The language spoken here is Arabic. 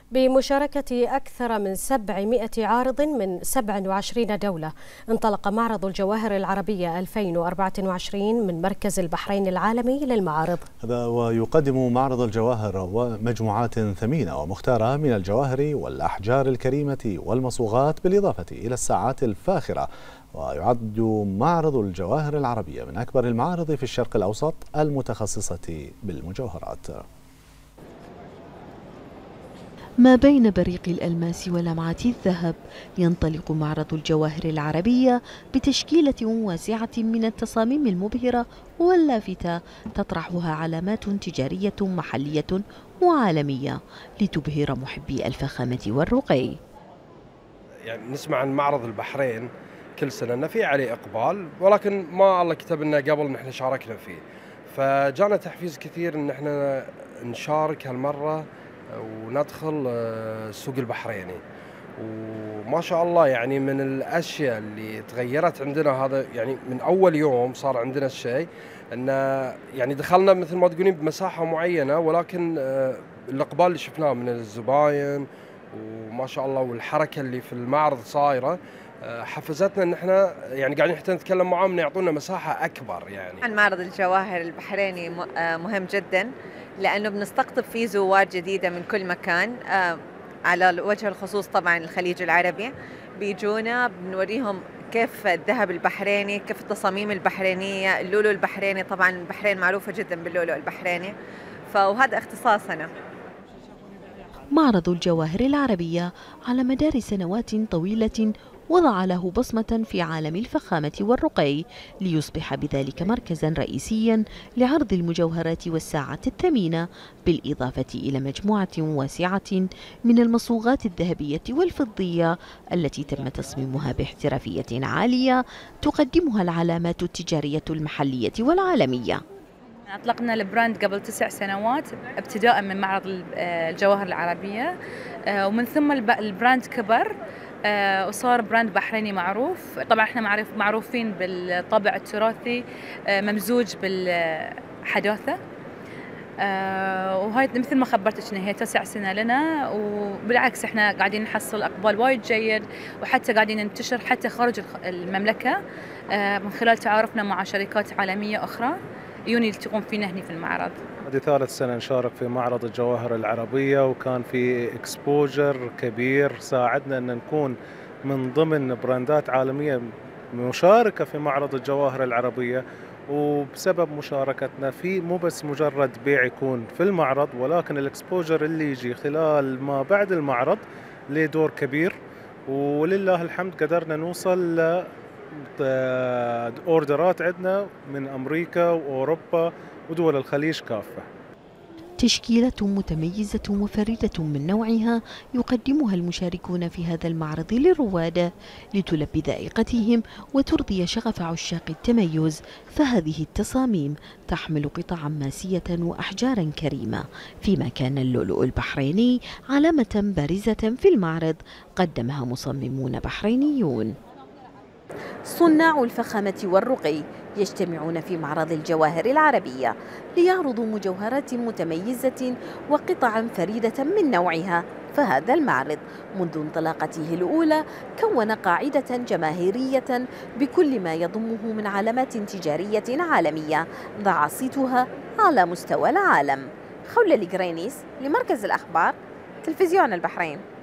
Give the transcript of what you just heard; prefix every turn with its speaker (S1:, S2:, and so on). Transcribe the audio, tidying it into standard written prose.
S1: بمشاركة أكثر من 700 عارض من 27 دولة، انطلق معرض الجواهر العربية 2024 من مركز البحرين العالمي للمعارض.
S2: هذا ويقدم معرض الجواهر ومجموعات ثمينة ومختارة من الجواهر والأحجار الكريمة والمصوغات، بالإضافة إلى الساعات الفاخرة. ويعد معرض الجواهر العربية من أكبر المعارض في الشرق الأوسط المتخصصة بالمجوهرات.
S3: ما بين بريق الألماس ولمعة الذهب، ينطلق معرض الجواهر العربية بتشكيلة واسعة من التصاميم المبهرة واللافتة تطرحها علامات تجارية محلية وعالمية لتبهر محبي الفخامة والرقي.
S4: يعني نسمع عن معرض البحرين كل سنة أنه في عليه إقبال، ولكن ما الله كتب لنا قبل نحن شاركنا فيه، فجانا تحفيز كثير أن احنا نشارك هالمرة وندخل السوق البحريني. وما شاء الله يعني من الأشياء اللي تغيرت عندنا، هذا يعني من أول يوم صار عندنا الشيء أن يعني دخلنا مثل ما تقولين بمساحة معينة، ولكن الإقبال اللي شفناه من الزباين وما شاء الله والحركة اللي في المعرض صايرة حفزتنا ان احنا يعني قاعدين حتى نتكلم معاهم ان يعطونا مساحه اكبر. يعني
S5: معرض الجواهر البحريني مهم جدا، لانه بنستقطب فيه زوار جديده من كل مكان، على وجه الخصوص طبعا الخليج العربي بيجونا، بنوريهم كيف الذهب البحريني، كيف التصاميم البحرينيه، اللؤلؤ البحريني. طبعا البحرين معروفه جدا باللؤلؤ البحريني، وهذا اختصاصنا.
S3: معرض الجواهر العربية على مدار سنوات طويلة وضع له بصمة في عالم الفخامة والرقي، ليصبح بذلك مركزا رئيسيا لعرض المجوهرات والساعات الثمينة، بالإضافة إلى مجموعة واسعة من المصوغات الذهبية والفضية التي تم تصميمها باحترافية عالية تقدمها العلامات التجارية المحلية والعالمية.
S6: أطلقنا البراند قبل 9 سنوات ابتداء من معرض الجواهر العربية، ومن ثم البراند كبر وصار براند بحريني معروف. طبعا احنا معروفين بالطابع التراثي ممزوج بالحداثة، وهاي مثل ما خبرتك ان هي 9 سنة لنا، وبالعكس احنا قاعدين نحصل اقبال وايد جيد، وحتى قاعدين ننتشر حتى خارج المملكة من خلال تعارفنا مع شركات عالمية اخرى يوني يلتقون فينا هنا في المعرض.
S7: هذه ثالث سنة نشارك في معرض الجواهر العربية، وكان في اكسبوجر كبير ساعدنا أن نكون من ضمن براندات عالمية مشاركة في معرض الجواهر العربية. وبسبب مشاركتنا في مو بس مجرد بيع يكون في المعرض، ولكن الاكسبوجر اللي يجي خلال ما بعد المعرض له دور كبير، ولله الحمد قدرنا نوصل اوردرات عندنا من امريكا واوروبا ودول الخليج كافه.
S3: تشكيلة متميزة وفريدة من نوعها يقدمها المشاركون في هذا المعرض للرواد لتلبي ذائقتهم وترضي شغف عشاق التميز. فهذه التصاميم تحمل قطعا ماسية وأحجارا كريمة، فيما كان اللؤلؤ البحريني علامة بارزة في المعرض قدمها مصممون بحرينيون. صناع الفخامة والرقي يجتمعون في معرض الجواهر العربية ليعرضوا مجوهرات متميزة وقطعا فريدة من نوعها. فهذا المعرض منذ انطلاقته الأولى كون قاعدة جماهيرية بكل ما يضمه من علامات تجارية عالمية ضاع صيتها على مستوى العالم. خولة القرينيس لمركز الأخبار، تلفزيون البحرين.